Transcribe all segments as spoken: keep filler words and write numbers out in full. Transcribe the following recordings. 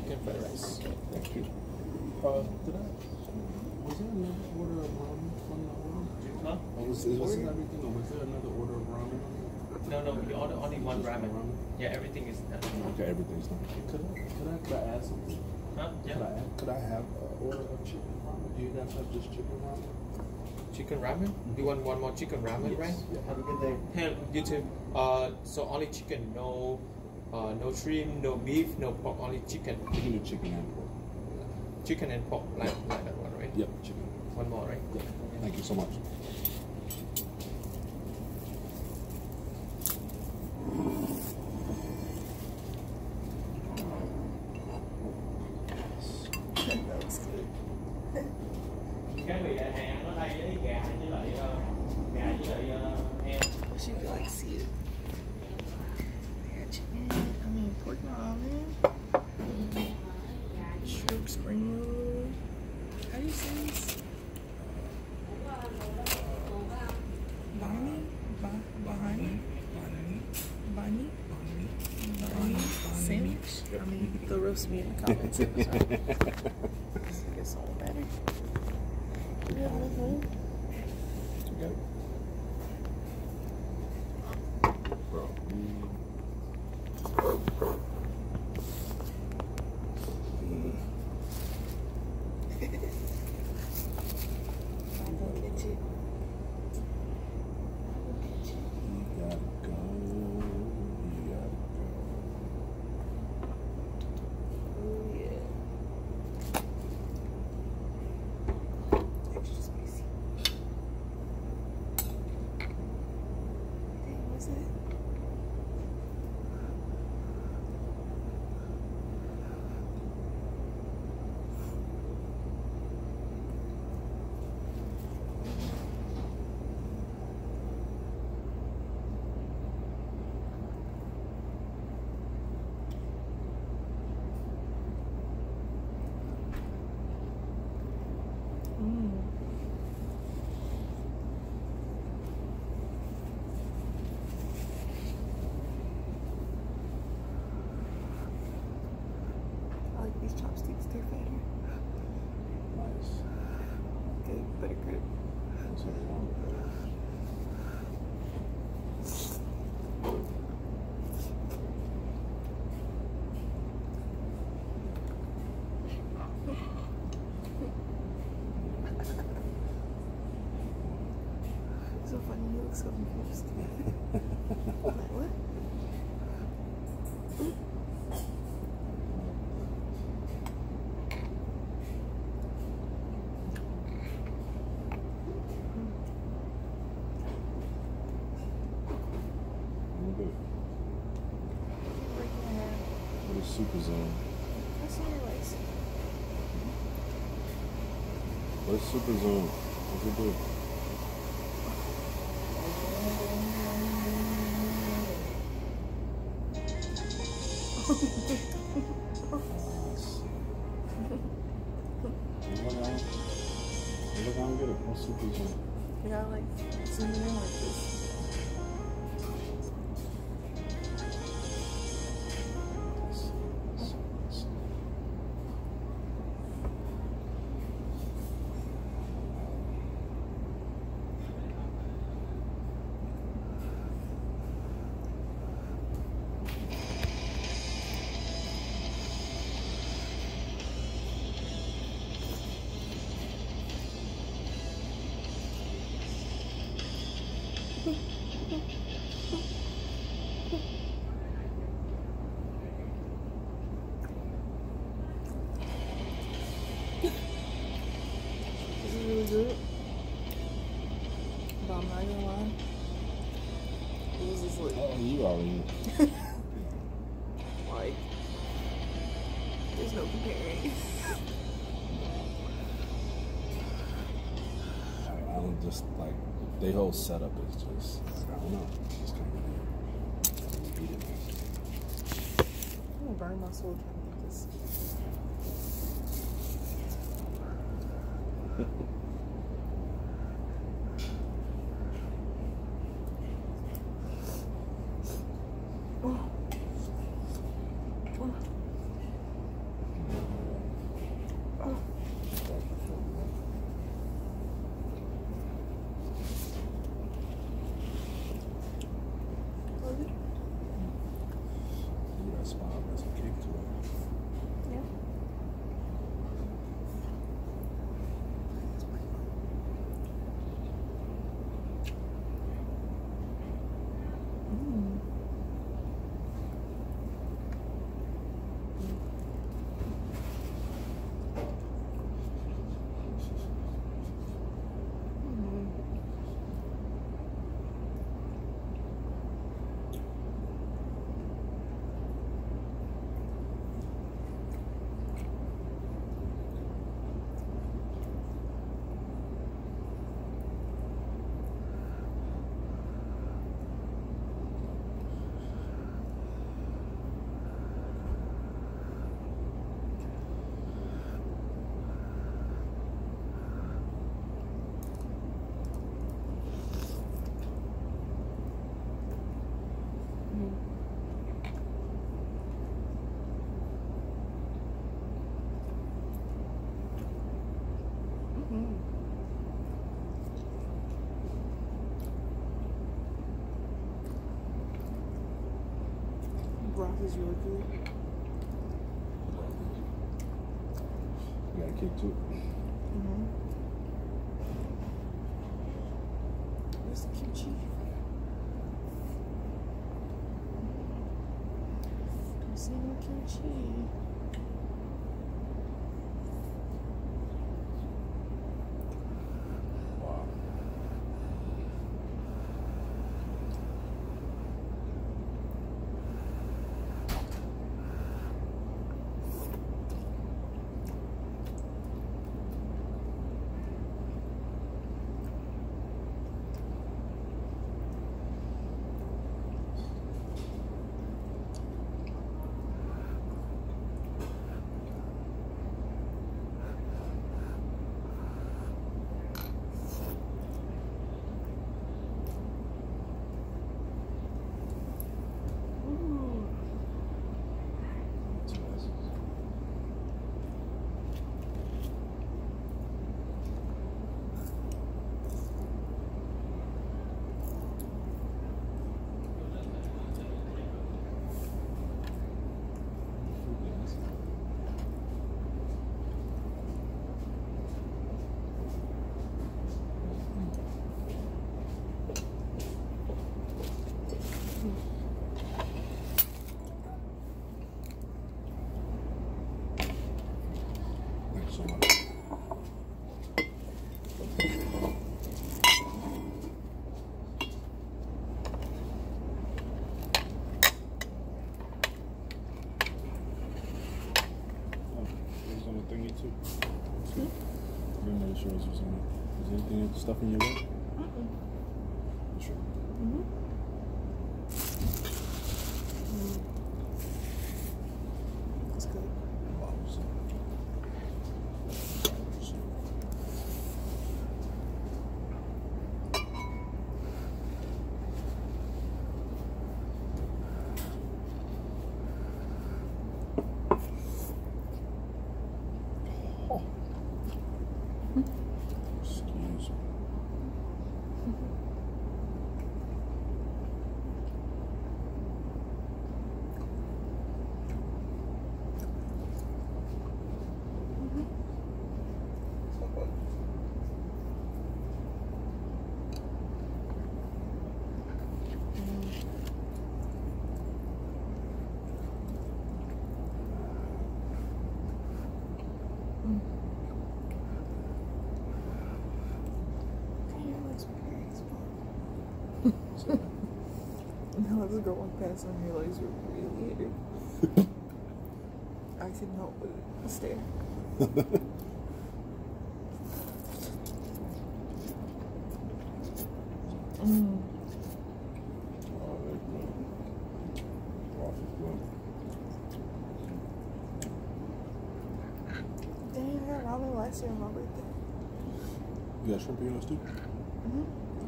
chicken fried rice. Thank you. Uh, did I? Was there another order of ramen on the order? Huh? Oh, was, was it everything, or was there another order of ramen? No, no, we order only one ramen. ramen. Yeah, everything is done. Okay, everything's done. Could I, could I, could I add something? Huh? Yeah. Could I, add, could I have an order of chicken ramen? Do you guys have just chicken ramen? Chicken ramen? You want one more chicken ramen, Yes. right? Yeah. Have a good day. Hey, you too. Uh, so only chicken, no, uh, no shrimp, no beef, no pork, only chicken. You can do chicken and pork. Chicken and pork, like, like that one, right? Yep, chicken. One more, right? Yeah. Thank you so much. That was good. Cái vị đại hàng ở đây với gà với lại gà với lại heo. Wish you could like see it. They got chicken, I mean pork ramen, shrimp spring roll. How do you say this? Banh? Banh? Banh? Banh? Sandwich? I mean, the roast me in the comments. It was right. It gets all better. Yeah, mm-hmm. You got it? Bro. Mm. I'm gonna get you. You gotta go. You gotta go. Oh yeah. Extra spicy. Dang, what's that? Mm. I like these chopsticks, they're better. Nice. Good, better grip. That's what I want. So funny, you look so confused. Like, what? I'm good. Breaking your hand. What is super zone? What's in your lace? What is super zone? What's it do? Ah, I see. Look how, look how I'm good at what's super zone. You gotta like zoom in like this. This is really good. But I'm not gonna lie. This is like, Oh, you already. like, there's no comparing. I, I don't just like the whole setup is just I don't know. It's just kind of weird. I'm gonna burn my soul trying to get this. Oh. Oh. is really good. You got a kick too. Mm-hmm. Where's the kimchi? Don't see no kimchi. Wow. Thanks so much. Oh, it was on the thingy too. Hmm? I didn't know sure it was on it. Is there anything stuff in your way? Mm-mm. Sure. Mm-hmm. Mm. That's good. Wow. So, so, oh. Excuse me. So, Now this girl walked past and her legs were really hairy. I couldn't help but stare. Mm. oh, that's good. Wow, that's good. Dang, I had ramen last year on my birthday. You got shrimp in yours too? Mm-hmm.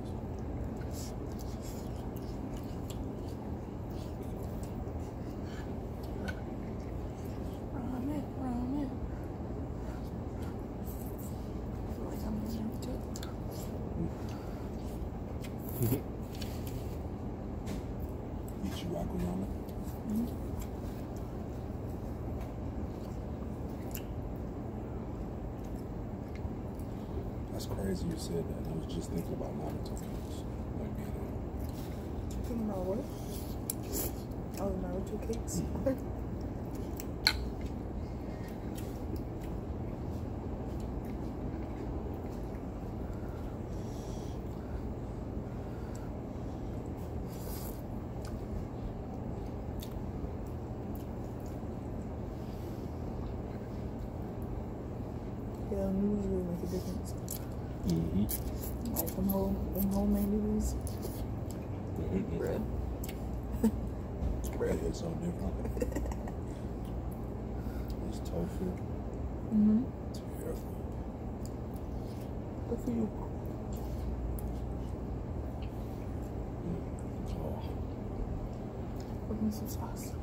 Ramen, ramen. I feel like I'm in there too. Ichiraku ramen. Mm-hmm. That's crazy you said that. I was just thinking about Naruto cakes. Like being on. Thinking about what? Oh, Naruto cakes. Yeah, noodles really make a difference. Mm-hmm. Like them whole, them homemade noodles. Mm-hmm. Bread. Bread is so different. It's tofu. Mm-hmm. Terrible. Good for you. Mm. Oh. Put in some sauce.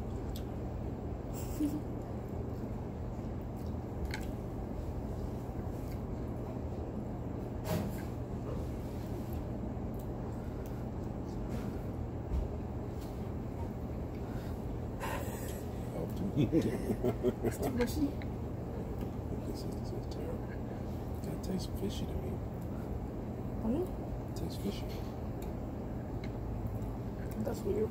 It's too mushy. This is, this is terrible. That tastes fishy to me. Hmm? It tastes fishy. That's weird.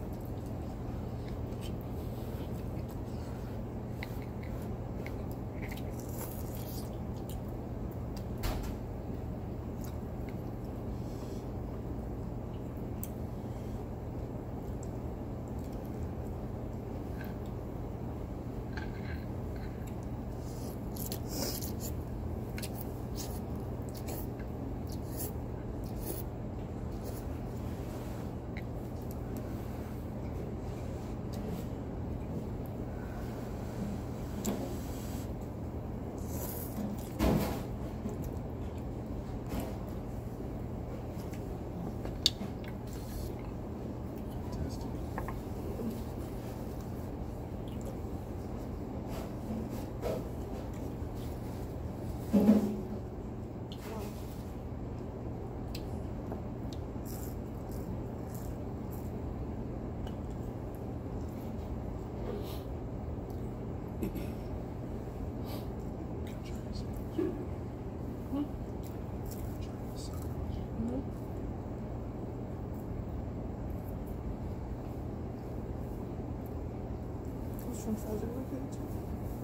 From frozen food too.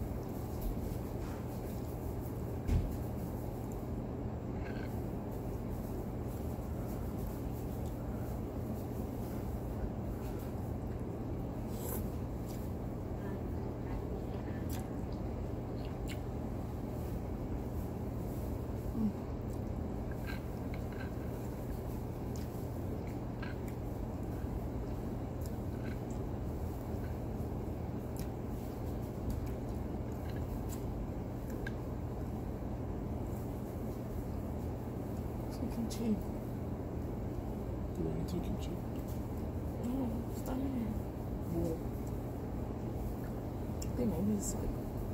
Kimchi. You want to kimchi? No, it's not in here. What? I think maybe it's like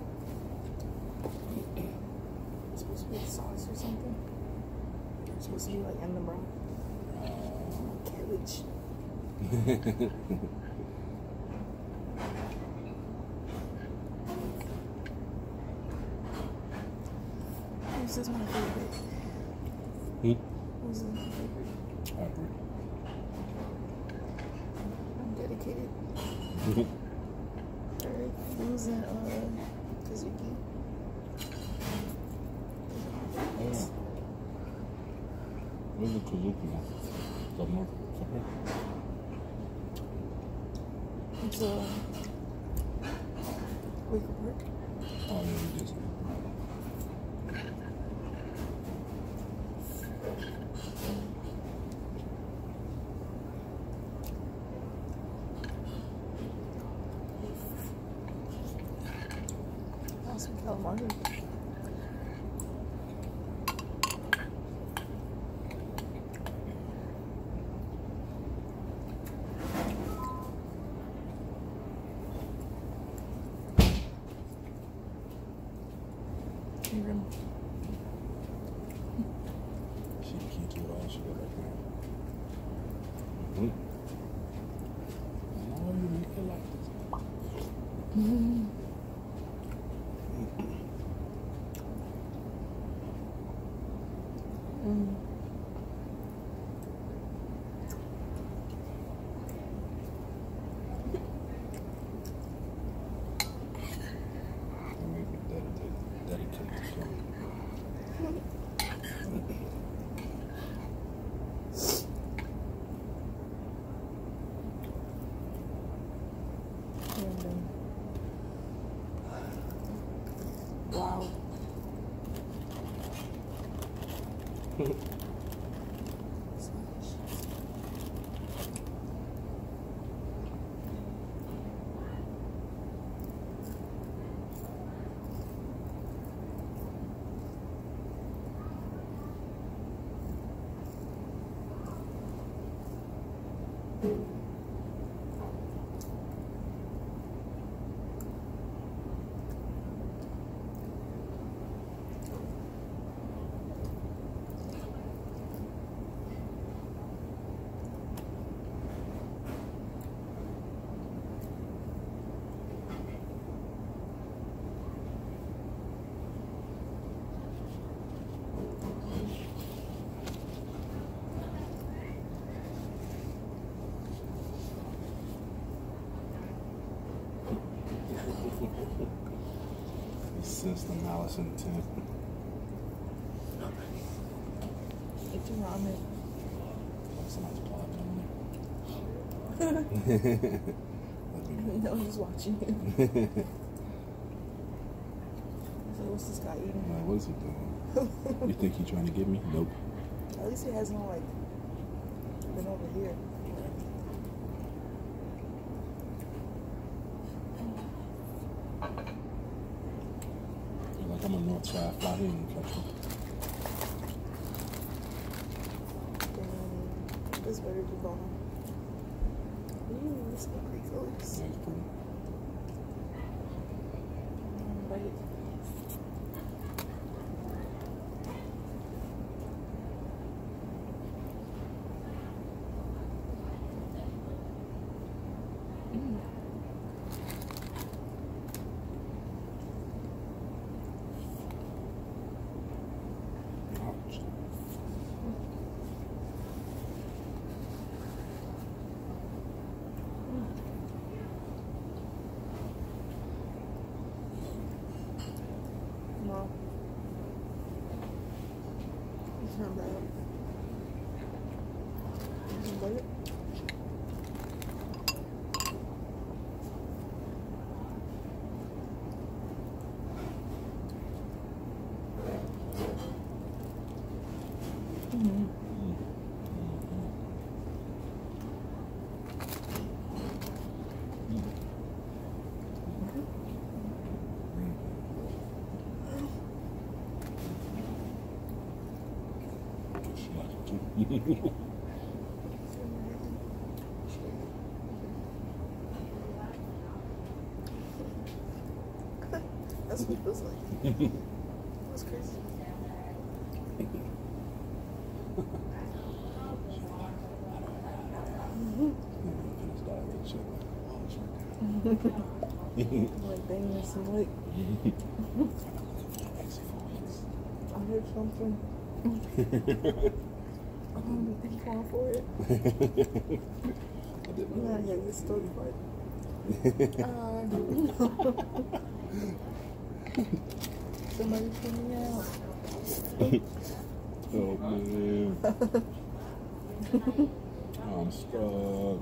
it's supposed to be a sauce or something. It's supposed to be like in the broth. Uh, Cabbage. This is my favorite. Hmm? This is my favorite. I agree. I'm dedicated. Alright, foods and uh, tzatziki. Yeah. Where's the kazuki one? Up north? Somewhere? It's a Wicker Park. Oh, yeah, it is. Awesome calamari. Even She can't do it all. She go like that. Hmm? No, you make it like this. mm-hmm. mm. That made me dedicate, dedicate to film. And then, wow. sense the malice intent. It's a ramen. Somebody's plotting on me. Let me know. No, I'm just watching him. So what's this guy eating? Like, what is he doing? You think he's trying to get me? Nope. At least he hasn't like been over here. Feel like I'm a north side fly here in the country. Damn, this better be gone. Ooh, this is pretty close. Yeah, it's pretty. Mm, right. Ouch. No. It's not bad. You can bite it? Mm-hmm. That's what it feels like. That's crazy. Like banging some like. I heard something. I'm gonna be going for it. I didn't know. Yeah, yeah, this story part. Uh, somebody put me out. Oh man. I'm stuck.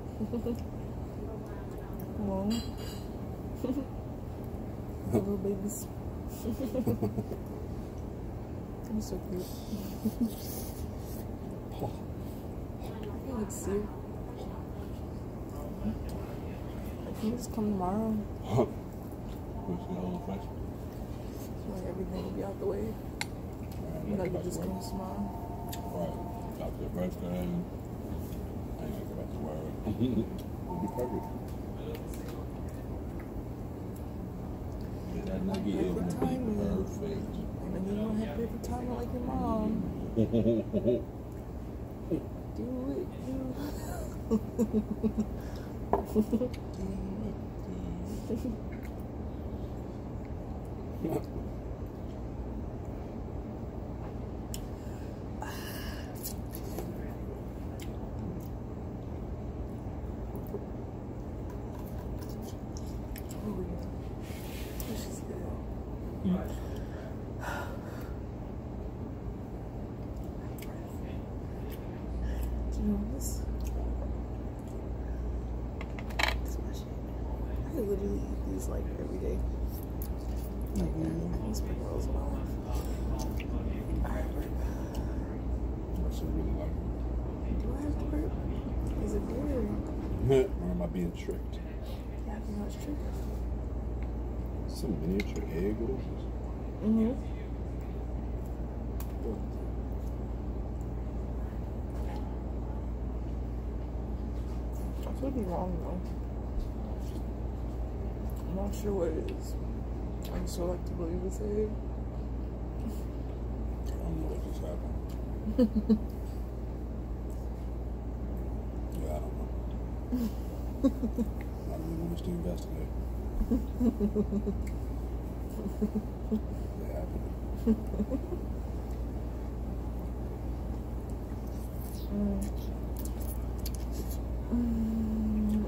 Come on. Little babies. You're so cute. You look sick. Can you just come tomorrow? Like everything will be out the way. You know, you just come tomorrow. Right. Got the birthday. I ain't gonna go back to work. It'll be perfect. Yeah, that nugget is gonna be perfect. And then you don't have perfect timing like your mom. Do it, do it. This is good. Do you know this? This is my shit. I could literally eat these like every day. Like that. I can spring rolls in my life. That's what I really like. Do I have to burp? Is it weird? Or am I being tricked? Yeah, I think that's true. Some miniature egg rolls. Mm-hmm. I could be wrong though. I'm not sure what it is. I just so like to believe it's egg. I don't know what just happened. Yeah, I don't know. I really want us to investigate. It happened. Mm. Mm.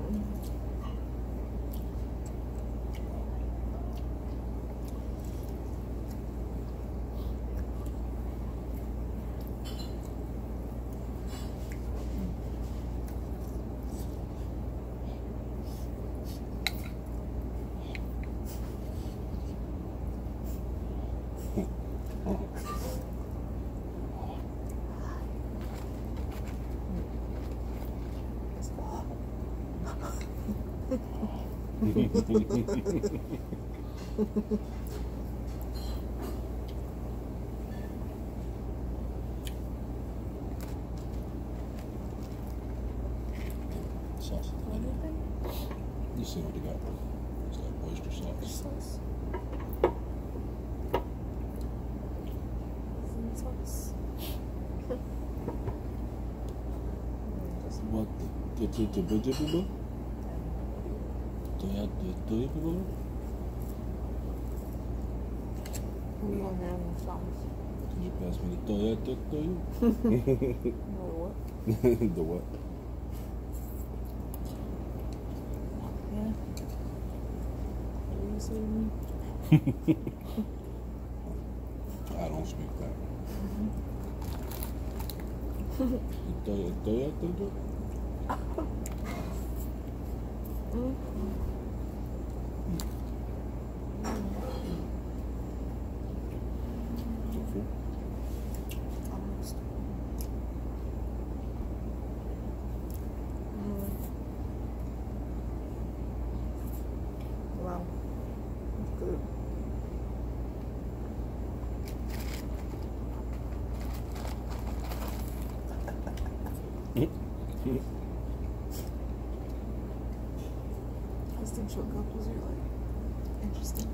Sauce. Anything? You see what they got? It's like oyster sauce. Sauce. Sauce. What the the the the the the the the the We don't have any sauce. Did you pass me the toya the toya? No what? The what? Yeah. What are you saying? I don't speak that. The toya toya toya. Mm. Almost. Mm. Wow. That's good. Existential couples are like interesting.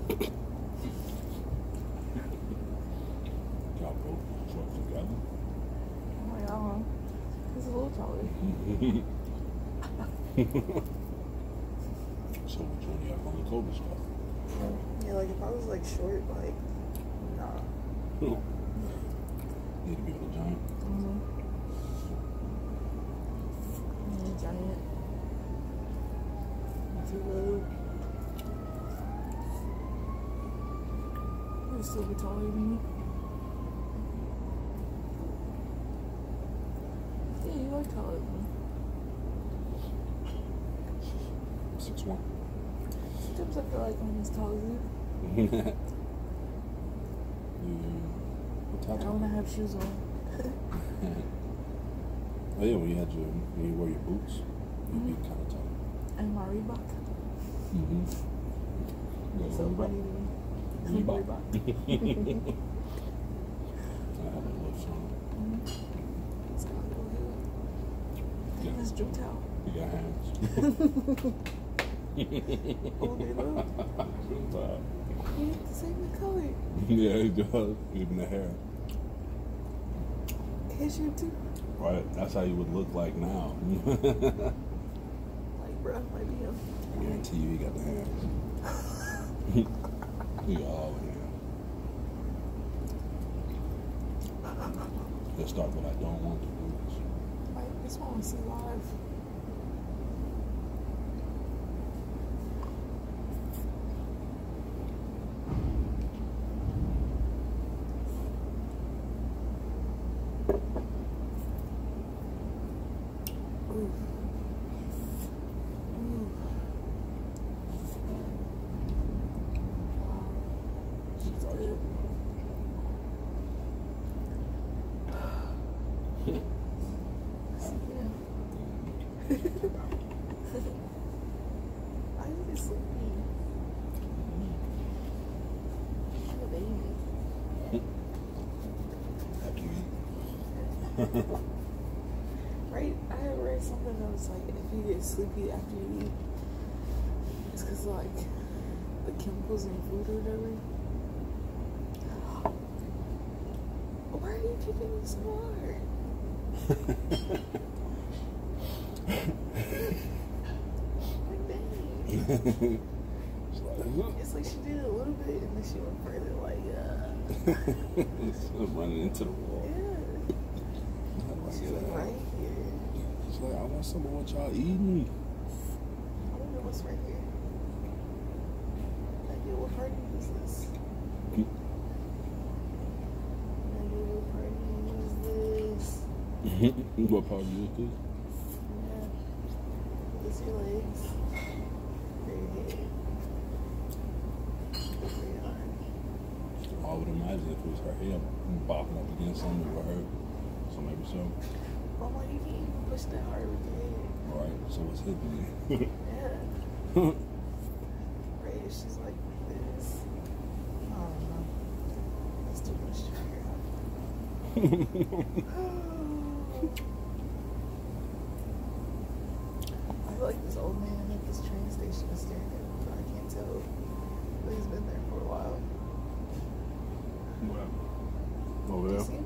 Y'all both short together. Oh my god. He's a little taller. So which one y'all gonna look over stuff? Yeah, like if I was like short, like, nah. Need to be with a giant. Mm-hmm. Mm, giant. Too low. You're still be taller than me. Yeah, you are taller than me. Six one. Sometimes I feel like I'm as tall as you. Yeah. What I type don't of? want to have shoes on. Oh yeah, when you had your when you wore your boots, you'd be kind of tall. And my Reebok. Mm-hmm. So funny to me. Reebok. Reebok. I have a little song. Mm-hmm. It's got a little hood. Yeah. That's drip towel. You got hands. All day long. You have the same color. Yeah, he does. Even the hair. His you too. Right. That's how you would look like now. Like, bruh, might be him. I guarantee you, he got the hands. He got all the hands. Let's start what I don't want to do. Like, this one was live. Ooh. Ooh. Wow. She's good. I need to sleep. I'm a baby. After you eat. Right? I had read something that was like, if you get sleepy after you eat, it's because like the chemicals in food or whatever. Why are you keeping me so hard? Like, dang. It's like, It's like she did a little bit and then she went further, like, uh. it's running into the wall. Yeah. How do I She's get like, out? right here. It's like, I want some of what y'all eating. I don't know what's right here. Like, yeah, what party is this? Like, yeah, what party is this? What part of you is this? Yeah. It's your legs. Your head. Your arm. I would imagine if it was her head bopping up against something, it would hurt. So maybe so. Well, why you can't even push that hard with your head? Alright, so what's hitting me? Yeah. dishes like this. I don't know. That's too much to figure out. I feel like this old man at this train station is staring at me, but I can't tell. But he's been there for a while. What? Over there? You see him?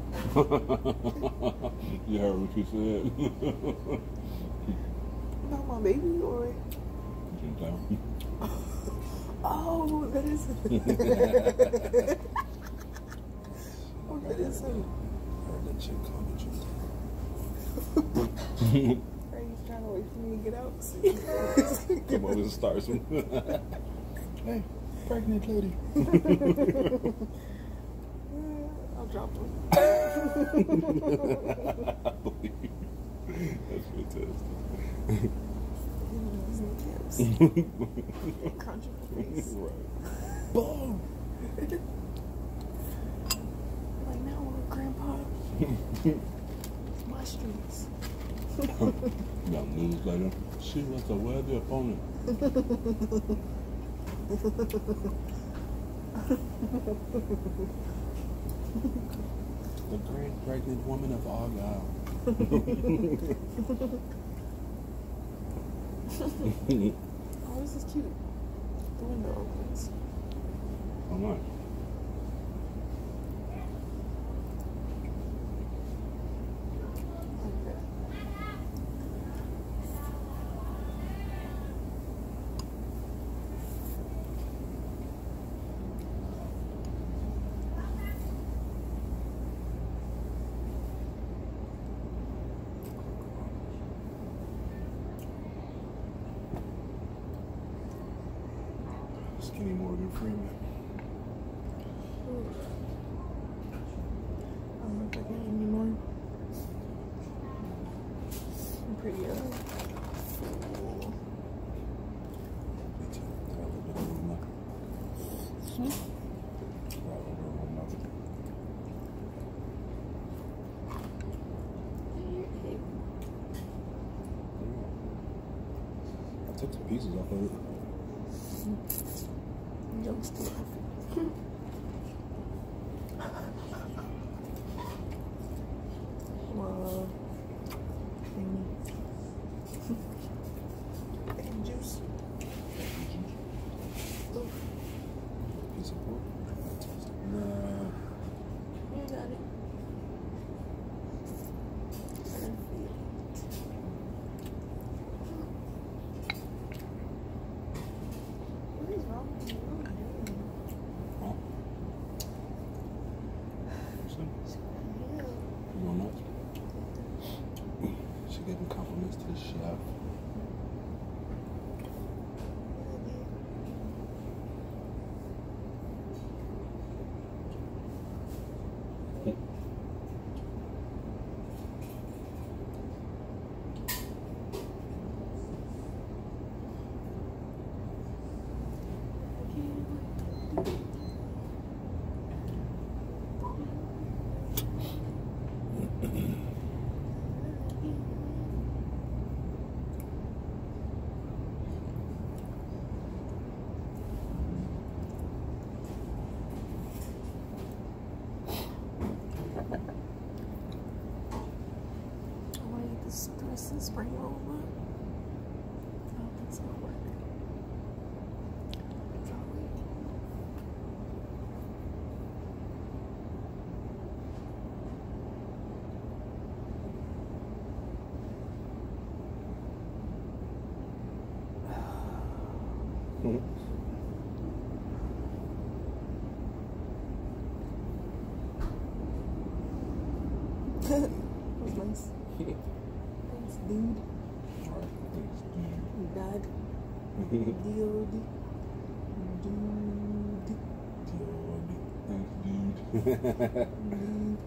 You heard what you said. About my baby or? Jim Town. Oh, that is him. Oh, that is him. I heard that chick called me Jim Are you trying to wait for me to get out? Town. Come over and start some. Hey, pregnant lady. I'll drop him. That's fantastic. Crunch in the face. Right. Boom! Like, now what, Grandpa? It's my streets. Got news later. She was a worthy opponent. The great pregnant woman of Argyle. Oh, this is cute. The window opens. Oh, nice. Like that. Skinny Morgan Freeman. I don't know if I can eat anymore. I'm pretty uh, full. Me too. Got a little bit of room left. Hmm? Got a little bit of room left. I took some pieces off of it. Youngster. Wow. And juice. Oof. Piece of pork. Fantastic. Nah. You got it. What is wrong with you? Huh? Listen, Yeah. you want nuts? She giving compliments to the chef. This, the rest of the spring roll, but I don't think it's gonna work. Probably. That was nice. Thanks, dude. Alright, thanks, dude. Dad. Dude. Dude. Thanks, dude. Dude.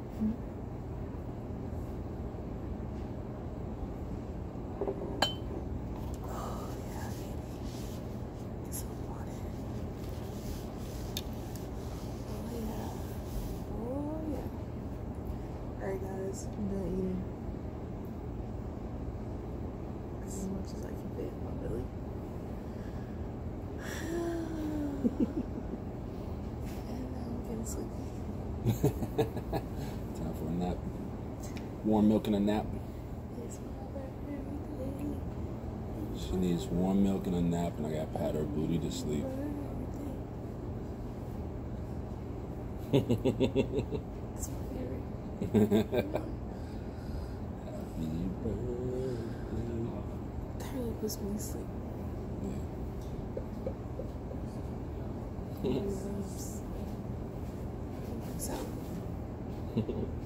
Oh, yeah, baby. Guess I want it. Oh, yeah. Oh, yeah. Alright, guys. I'm done eating. As much as I can fit in my belly. I'm getting sleepy. Time for a nap. Warm milk and a nap. It's my birthday. She needs warm milk and a nap, and I got to pat her booty to sleep. It's my favorite. Happy birthday. That really puts me to sleep. Yeah. So.